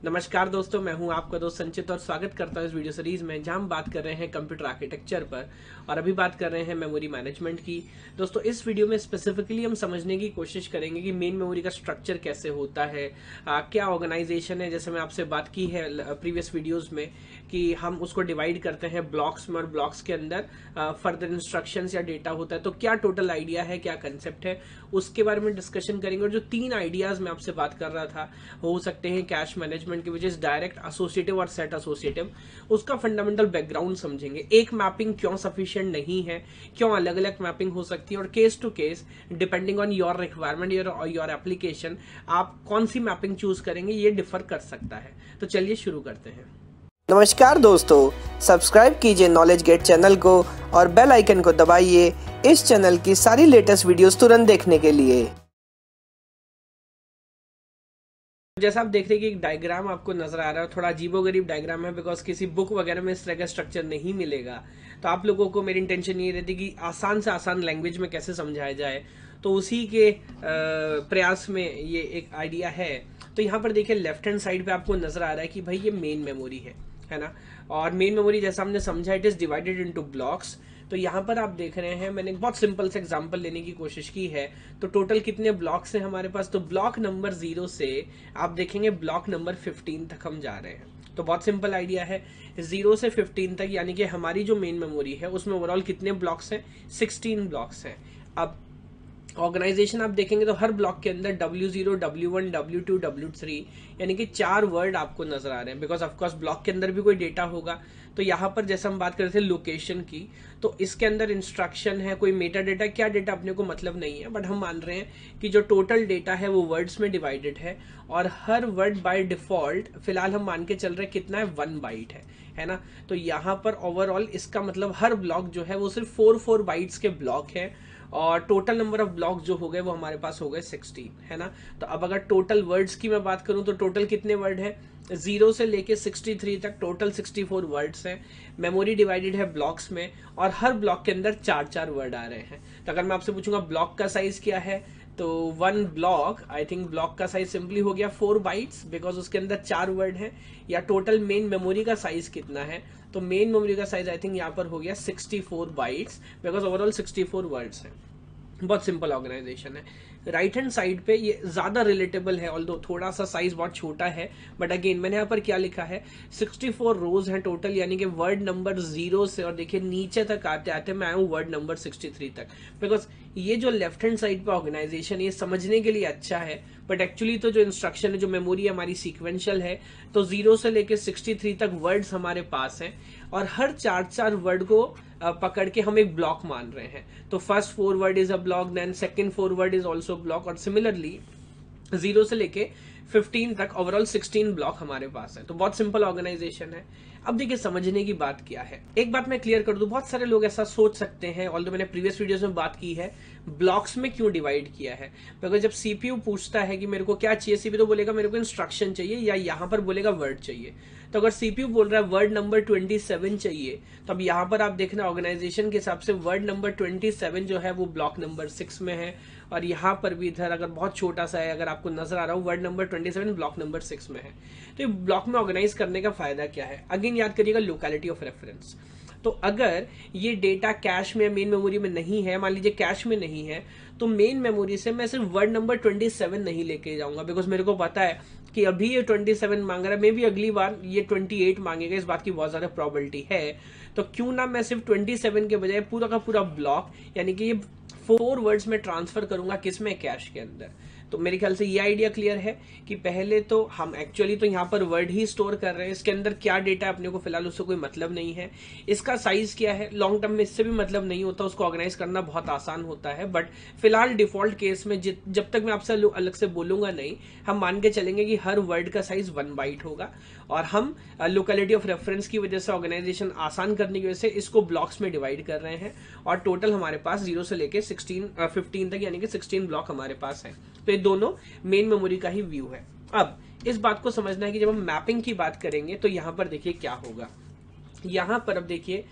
नमस्कार दोस्तों, मैं हूं आपका दोस्त संचित और स्वागत करता हूं इस वीडियो सीरीज में जहां हम बात कर रहे हैं कंप्यूटर आर्किटेक्चर पर। और अभी बात कर रहे हैं मेमोरी मैनेजमेंट की। दोस्तों, इस वीडियो में स्पेसिफिकली हम समझने की कोशिश करेंगे कि मेन मेमोरी का स्ट्रक्चर कैसे होता है, क्या ऑर्गेनाइजेशन है। जैसे मैं आपसे बात की है प्रीवियस वीडियोज में कि हम उसको डिवाइड करते हैं ब्लॉक्स में और ब्लॉक्स के अंदर फर्दर इंस्ट्रक्शंस या डेटा होता है। तो क्या टोटल आइडिया है, क्या कंसेप्ट है, उसके बारे में डिस्कशन करेंगे। और जो 3 आइडियाज मैं आपसे बात कर रहा था हो सकते हैं कैश मैनेजमेंट के, विच इज डायरेक्ट एसोसिएटिव और सेट एसोसिएटिव, उसका फंडामेंटल बैकग्राउंड समझेंगे। एक मैपिंग क्यों सफिशिएंट नहीं है, क्यों अलग अलग मैपिंग हो सकती है, और case to case depending on your requirement your application आप कौन सी मैपिंग चूज करेंगे, ये डिफर कर सकता है। तो चलिए शुरू करते हैं। नमस्कार दोस्तों, सब्सक्राइब कीजिए नॉलेज गेट चैनल को और बेल आइकन को दबाइए इस चैनल की सारी लेटेस्ट वीडियोस तुरंत देखने के लिए। जैसा आप देख रहे हैं कि एक डायग्राम आपको नजर आ रहा है, थोड़ा अजीबोगरीब डायग्राम है बिकॉज किसी बुक वगैरह में इस तरह का स्ट्रक्चर नहीं मिलेगा। तो आप लोगों को मेरी इंटेंशन ये रहती कि आसान से आसान लैंग्वेज में कैसे समझाया जाए, तो उसी के प्रयास में ये एक आइडिया है। तो यहाँ पर देखिए लेफ्ट हैंड साइड पे आपको नजर आ रहा है कि भाई ये मेन मेमोरी है ना। और मेन मेमोरी जैसा हमने समझा, it is divided into blocks. तो यहाँ पर आप देख रहे हैं, मैंने एक बहुत सिंपल से एग्जांपल लेने की कोशिश की है। तो टोटल कितने ब्लॉक्स हैं हमारे पास, तो ब्लॉक नंबर 0 से आप देखेंगे ब्लॉक नंबर 15 तक हम जा रहे हैं। तो बहुत सिंपल आइडिया है, 0 से 15 तक, यानी कि हमारी जो मेन मेमोरी है उसमें ओवरऑल कितने ब्लॉक्स हैं, 16 ब्लॉक्स हैं। अब ऑर्गेनाइजेशन आप देखेंगे तो हर ब्लॉक के अंदर W0, W1, W2, W3 यानी कि 4 वर्ड आपको नजर आ रहे हैं, बिकॉज ऑफकोर्स ब्लॉक के अंदर भी कोई डेटा होगा। तो यहाँ पर जैसे हम बात कर रहे थे लोकेशन की, तो इसके अंदर इंस्ट्रक्शन है, कोई मेटा डेटा, क्या डेटा अपने को मतलब नहीं है, बट हम मान रहे हैं कि जो टोटल डेटा है वो वर्ड्स में डिवाइडेड है। और हर वर्ड बाय डिफॉल्ट फिलहाल हम मान के चल रहे हैं कितना है, 1 बाइट है ना। तो यहाँ पर ओवरऑल इसका मतलब हर ब्लॉक जो है वो सिर्फ 4 बाइट्स के ब्लॉक है। और टोटल नंबर ऑफ ब्लॉक जो हो गए वो हमारे पास हो गए 16, है ना। तो अब अगर टोटल वर्ड्स की मैं बात करूं तो टोटल कितने वर्ड है, 0 से लेके 63 तक टोटल 64 वर्ड्स हैं। मेमोरी डिवाइडेड है ब्लॉक्स में और हर ब्लॉक के अंदर 4 वर्ड आ रहे हैं। तो अगर मैं आपसे पूछूंगा ब्लॉक का साइज क्या है, तो 1 ब्लॉक, आई थिंक ब्लॉक का साइज सिंपली हो गया 4 बाइट्स, बिकॉज उसके अंदर 4 वर्ड हैं। या टोटल मेन मेमोरी का साइज कितना है, तो मेन मेमोरी का साइज आई थिंक यहाँ पर हो गया 64 बाइट्स, बिकॉज ओवरऑल 64 वर्ड्स हैं। बहुत सिंपल ऑर्गेनाइजेशन है। राइट हैंड साइड पे ये ज्यादा रिलेटेबल है, ऑल्दो थोड़ा सा साइज बहुत छोटा है, बट अगेन मैंने यहाँ पर क्या लिखा है, 64 रोज हैं टोटल, यानी कि वर्ड नंबर 0 से, और देखिए नीचे तक आते आते मैं आया हूँ वर्ड नंबर 63 तक। बिकॉज ये जो लेफ्ट हैंड साइड पे ऑर्गेनाइजेशन ये समझने के लिए अच्छा है, बट एक्चुअली तो जो इंस्ट्रक्शन है, जो मेमोरी हमारी सीक्वेंशियल है, तो 0 से लेके 63 तक वर्ड्स हमारे पास हैं और हर 4 वर्ड को पकड़ के हम एक ब्लॉक मान रहे हैं। तो first 4 word is a block, then second 4 word is also block, और सिमिलरली 0 से लेके 15 तक ओवरऑल 16 ब्लॉक हमारे पास है। तो बहुत सिंपल ऑर्गेनाइजेशन है। अब देखिए समझने की बात क्या है, एक बात मैं क्लियर कर दूं, बहुत सारे लोग ऐसा सोच सकते हैं, ऑल्दो मैंने प्रीवियस वीडियोस में बात की है, ब्लॉक्स में क्यों डिवाइड किया है। बिकॉज जब सीपीयू पूछता है कि मेरे को क्या चाहिए, सीपीयू तो बोलेगा मेरे को इंस्ट्रक्शन चाहिए, या यहाँ पर बोलेगा वर्ड चाहिए। तो अगर सीपीयू बोल रहा है वर्ड नंबर 27 चाहिए, तो अब यहाँ पर आप देखना ऑर्गेनाइजेशन के हिसाब से वर्ड नंबर 27 जो है वो ब्लॉक नंबर 6 में है, और यहाँ पर भी इधर अगर बहुत छोटा सा है, अगर आपको नजर आ रहा हो, वर्ड नंबर 27 ब्लॉक नंबर 6 में है। तो ये ब्लॉक में ऑर्गेनाइज करने का फायदा क्या है, अगेन याद करिएगा लोकेलिटी ऑफ रेफरेंस। तो अगर ये डेटा कैश में, मेन मेमोरी में नहीं है, मान लीजिए कैश में नहीं है, तो मेन मेमोरी से मैं सिर्फ वर्ड नंबर 27 नहीं लेके जाऊंगा, बिकॉज मेरे को पता है कि अभी ये 27 मांग रहा है, मे भी अगली बार ये 28 मांगेगा, इस बात की बहुत ज्यादा प्रोबेबिलिटी है। तो क्यों ना मैं सिर्फ 27 के बजाय पूरा का पूरा ब्लॉक, यानी कि ये 4 वर्ड्स में ट्रांसफर करूंगा, किसमें, कैश के अंदर। तो मेरे ख्याल से ये आइडिया क्लियर है कि पहले तो हम एक्चुअली तो यहाँ पर वर्ड ही स्टोर कर रहे हैं, इसके अंदर क्या डेटा अपने को फिलहाल उससे कोई मतलब नहीं है, इसका साइज क्या है लॉन्ग टर्म में इससे भी मतलब नहीं होता, उसको ऑर्गेनाइज करना बहुत आसान होता है। बट फिलहाल डिफॉल्ट केस में जब तक मैं आपसे अलग से बोलूंगा नहीं, हम मान के चलेंगे कि हर वर्ड का साइज 1 बाइट होगा, और हम लोकेलिटी ऑफ रेफरेंस की वजह से, ऑर्गेनाइजेशन आसान करने की वजह से इसको ब्लॉक्स में डिवाइड कर रहे हैं। और टोटल हमारे पास 0 से लेके 15 तक, यानी कि 16 ब्लॉक हमारे पास है। तो ये दोनों मेन मेमोरी का ही व्यू है। अब इस बात को समझना है कि जब हम मैपिंग की बात करेंगे तो यहां पर देखिए क्या होगा। यहां पर अब देखिए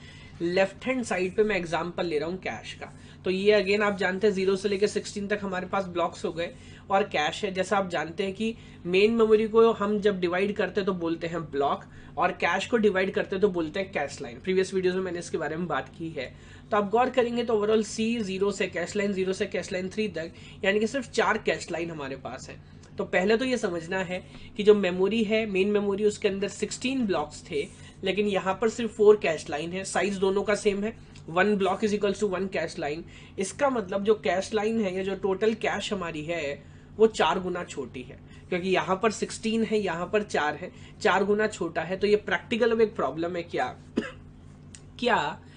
लेफ्ट हैंड साइड पे मैं एग्जांपल ले रहा हूँ कैश का। तो ये अगेन आप जानते हैं 0 से लेकर 16 तक हमारे पास ब्लॉक्स हो गए और कैश है। जैसा आप जानते हैं कि मेन मेमोरी को हम जब डिवाइड करते हैं तो बोलते हैं ब्लॉक, और कैश को डिवाइड करते हैं तो बोलते हैं कैश लाइन। प्रीवियस वीडियोस में मैंने इसके बारे में बात की है। तो आप गौर करेंगे तो ओवरऑल C 0 से कैश लाइन, 0 से कैश लाइन 3 तक, यानी कि सिर्फ 4 कैश लाइन हमारे पास है। तो पहले तो ये समझना है कि जो मेमोरी है, मेन मेमोरी, उसके अंदर 16 ब्लॉक्स थे, लेकिन यहाँ पर सिर्फ 4 कैश लाइन है। साइज दोनों का सेम है, 1 block is equals to 1 cache line. इसका मतलब जो कैश लाइन है या जो टोटल कैश हमारी है वो 4 गुना छोटी है, क्योंकि यहाँ पर 16 है, यहाँ पर 4 है, 4 गुना छोटा है। तो ये प्रैक्टिकल में एक प्रॉब्लम है। क्या क्या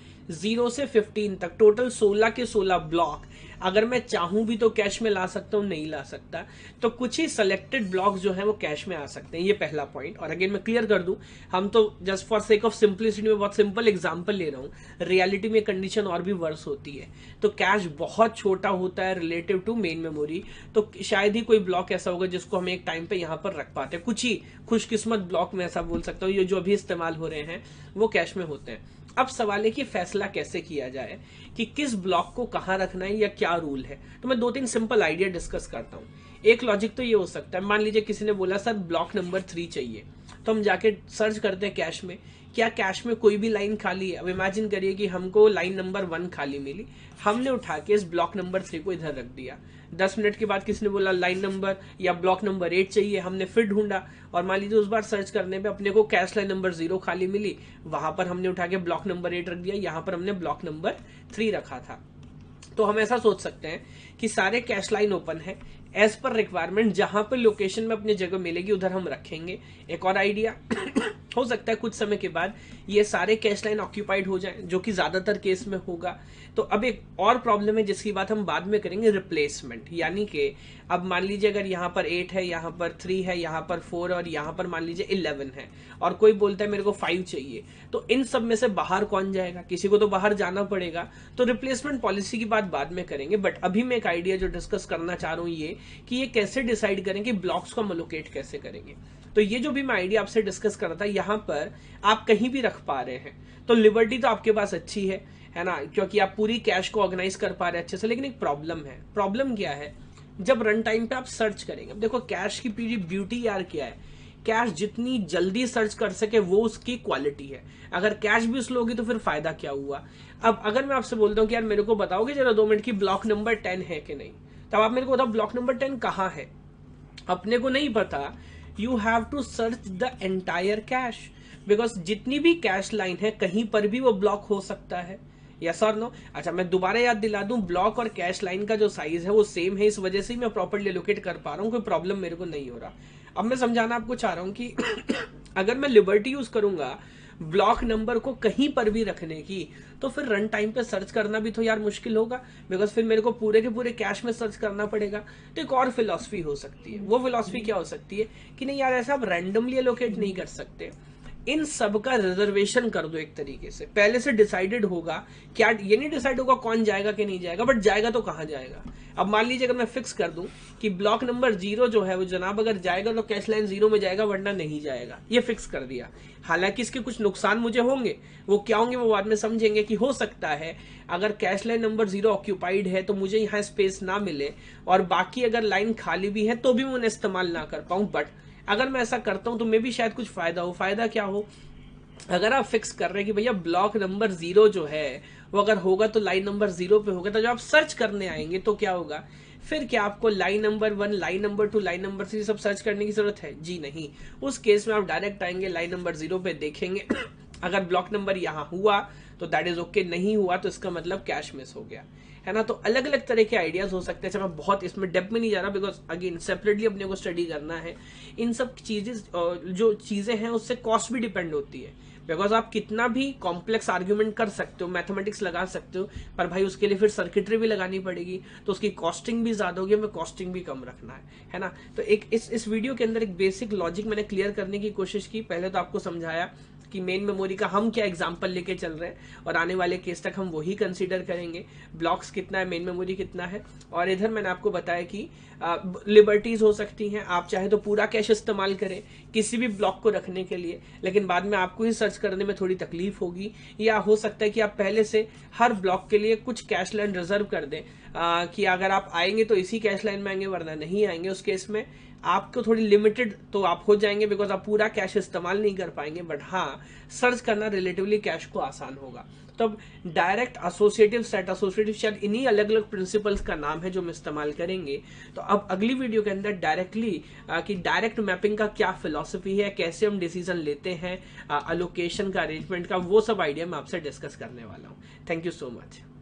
0 से 15 तक टोटल 16 के 16 ब्लॉक अगर मैं चाहूं भी तो कैश में ला सकता हूं? नहीं ला सकता। तो कुछ ही सिलेक्टेड ब्लॉक्स जो है वो कैश में आ सकते हैं। ये पहला पॉइंट। और अगेन मैं क्लियर कर दूं, हम तो just for sake of simplicity में बहुत सिंपल एग्जांपल ले रहा हूं, रियलिटी में कंडीशन और भी वर्स होती है। तो कैश बहुत छोटा होता है रिलेटिव टू मेन मेमोरी, तो शायद ही कोई ब्लॉक ऐसा होगा जिसको हम एक टाइम पे यहाँ पर रख पाते हैं। कुछ ही खुशकिस्मत ब्लॉक में ऐसा बोल सकता हूँ, ये जो अभी इस्तेमाल हो रहे हैं वो कैश में होते हैं। अब सवाल है कि फैसला कैसे किया जाए कि किस ब्लॉक को कहां रखना है या क्या रूल है। तो मैं 2-3 सिंपल आइडिया डिस्कस करता हूं। एक लॉजिक तो ये हो सकता है, मान लीजिए किसी ने बोला सर ब्लॉक नंबर 3 चाहिए, तो हम जाके सर्च करते हैं कैश में, क्या कैश में कोई भी लाइन खाली है। अब इमेजिन करिए कि हमको लाइन नंबर 1 खाली मिली, हमने उठा के इस ब्लॉक नंबर 3 को इधर रख दिया। 10 मिनट के बाद किसी ने बोला लाइन नंबर या ब्लॉक नंबर 8 चाहिए, हमने फिर ढूंढा और मान लीजिए उस बार सर्च करने पे अपने को कैश लाइन नंबर 0 खाली मिली, वहां पर हमने उठा के ब्लॉक नंबर 8 रख दिया, यहां पर हमने ब्लॉक नंबर 3 रखा था। तो हम ऐसा सोच सकते हैं कि सारे कैश लाइन ओपन है, एज पर रिक्वायरमेंट जहां पर लोकेशन में अपनी जगह मिलेगी उधर हम रखेंगे। एक और आइडिया हो सकता है कुछ समय के बाद ये सारे कैश लाइन ऑक्यूपाइड हो जाएं, जो कि ज्यादातर केस में होगा। तो अब एक और प्रॉब्लम है जिसकी बात हम बाद में करेंगे, रिप्लेसमेंट। यानी कि अब मान लीजिए अगर यहाँ पर 8 है, यहाँ पर 3 है, यहाँ पर 4 और यहाँ पर मान लीजिए 11 है, और कोई बोलता है मेरे को 5 चाहिए, तो इन सब में से बाहर कौन जाएगा? किसी को तो बाहर जाना पड़ेगा। तो रिप्लेसमेंट पॉलिसी की बात बाद में करेंगे, बट अभी मैं एक आइडिया जो डिस्कस करना चाह रहा हूँ ये कि ये कैसे डिसाइड करें कि ब्लॉक्स को हम एलोकेट कैसे करेंगे। तो ये जो भी मैं आइडिया आपसे डिस्कस कर रहा था, यहाँ पर आप कहीं भी रख पा रहे हैं तो लिबर्टी तो आपके पास अच्छी है ना, क्योंकि आप पूरी कैश को ऑर्गेनाइज कर पा रहे हैं अच्छे से। लेकिन एक प्रॉब्लम है। प्रॉब्लम क्या है? जब रन टाइम पे आप सर्च करेंगे, अब देखो कैश की पूरी ब्यूटी यार क्या है, कैश जितनी जल्दी सर्च कर सके वो उसकी क्वालिटी है। अगर कैश भी स्लो होगी तो फिर फायदा क्या हुआ? अब अगर मैं आपसे बोलता हूँ कि यार मेरे को बताओगे जरा 2 मिनट की ब्लॉक नंबर 10 है कि नहीं, तब आप मेरे को बताओ ब्लॉक नंबर 10 कहाँ है। अपने को नहीं पता, you have to search the entire cache, because जितनी भी कैश लाइन है कहीं पर भी वो ब्लॉक हो सकता है। यस और नो? अच्छा, मैं दोबारा याद दिला दूं, ब्लॉक और कैश लाइन का जो साइज है वो सेम है, इस वजह से ही मैं प्रॉपर्ली लोकेट कर पा रहा हूं, कोई प्रॉब्लम मेरे को नहीं हो रहा। अब मैं समझाना आपको चाह रहा हूं कि अगर मैं लिबर्टी यूज करूंगा ब्लॉक नंबर को कहीं पर भी रखने की, तो फिर रन टाइम पे सर्च करना भी तो यार मुश्किल होगा, बिकॉज फिर मेरे को पूरे के पूरे कैश में सर्च करना पड़ेगा। तो एक और फिलॉसफी हो सकती है। वो फिलॉसफी क्या हो सकती है कि नहीं यार ऐसा आप रैंडमली एलोकेट नहीं कर सकते, इन सब का रिजर्वेशन कर दो। एक तरीके से पहले से डिसाइडेड होगा, क्या ये नहीं डिसाइड होगा कौन जाएगा कि नहीं जाएगा, बट जाएगा तो कहां जाएगा। अब मान लीजिए अगर मैं फिक्स कर दूं कि ब्लॉक नंबर 0 जो है वो जनाब अगर जाएगा तो कैश लाइन 0 में जाएगा, वरना नहीं जाएगा, ये फिक्स कर दिया। हालांकि इसके कुछ नुकसान मुझे होंगे, वो क्या होंगे वो बाद में समझेंगे। कि हो सकता है अगर कैश लाइन नंबर 0 ऑक्यूपाइड है तो मुझे यहाँ स्पेस ना मिले, और बाकी अगर लाइन खाली भी है तो भी मैं उन्हें इस्तेमाल ना कर पाऊं। बट अगर मैं ऐसा करता हूं तो मे भी शायद कुछ फायदा हो। फायदा क्या हो? अगर आप फिक्स कर रहे हैं कि भैया ब्लॉक नंबर 0 जो है वो अगर होगा तो लाइन नंबर 0 पे होगा, तो जब आप सर्च करने आएंगे तो क्या होगा? फिर क्या आपको line number 1, line number 2, line number 3 सब सर्च करने की जरूरत है? जी नहीं। उस केस में आप डायरेक्ट आएंगे लाइन नंबर 0 पे, देखेंगे अगर ब्लॉक नंबर यहाँ हुआ तो दैट इज ओके, नहीं हुआ तो इसका मतलब कैश मिस हो गया, है ना। तो अलग अलग तरह के आइडियाज हो सकते हैं। मैं बहुत इसमें डेप्थ में नहीं जा रहा, बिकॉज अगेन सेपरेटली अपने को स्टडी करना है। इन सब चीजें जो चीजें हैं उससे कॉस्ट भी डिपेंड होती है, बिकॉज आप कितना भी कॉम्प्लेक्स आर्ग्यूमेंट कर सकते हो, मैथमेटिक्स लगा सकते हो, पर भाई उसके लिए फिर सर्किटरी भी लगानी पड़ेगी, तो उसकी कॉस्टिंग भी ज्यादा होगी, हमें कॉस्टिंग भी कम रखना है ना। तो एक इस वीडियो के अंदर एक बेसिक लॉजिक मैंने क्लियर करने की कोशिश की। पहले तो आपको समझाया कि मेन मेमोरी का हम क्या एग्जांपल लेके चल रहे हैं और आने वाले केस तक हम वही कंसीडर करेंगे। ब्लॉक्स कितना है, मेन मेमोरी कितना है। और इधर मैंने आपको बताया कि लिबर्टीज हो सकती हैं, आप चाहे तो पूरा कैश इस्तेमाल करें किसी भी ब्लॉक को रखने के लिए, लेकिन बाद में आपको ही सर्च करने में थोड़ी तकलीफ होगी। या हो सकता है कि आप पहले से हर ब्लॉक के लिए कुछ कैश लाइन रिजर्व कर दें, कि अगर आप आएंगे तो इसी कैश लाइन में आएंगे, वरना नहीं आएंगे। उस केस में आपको थोड़ी लिमिटेड तो आप हो जाएंगे, बिकॉज आप पूरा कैश इस्तेमाल नहीं कर पाएंगे, बट हाँ सर्च करना रिलेटिवली कैश को आसान होगा। तो अब डायरेक्ट एसोसिएटिव सेट, एसोसिएटिव शायद इन्हीं अलग अलग प्रिंसिपल्स का नाम है जो हम इस्तेमाल करेंगे। तो अब अगली वीडियो के अंदर डायरेक्टली कि डायरेक्ट मैपिंग का क्या फिलॉसफी है, कैसे हम डिसीजन लेते हैं, अलोकेशन का, अरेंजमेंट का, वो सब आइडिया मैं आपसे डिस्कस करने वाला हूँ। Thank you so much.